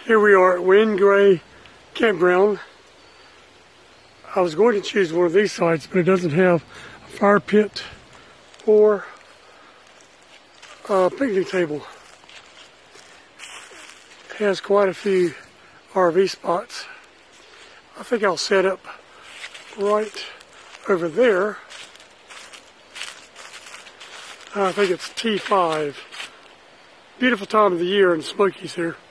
Here we are at Winngray Campground. I was going to choose one of these sites, but it doesn't have a fire pit or a picnic table. It has quite a few RV spots. I think I'll set up right over there. I think it's T5. Beautiful time of the year in the Smokies here.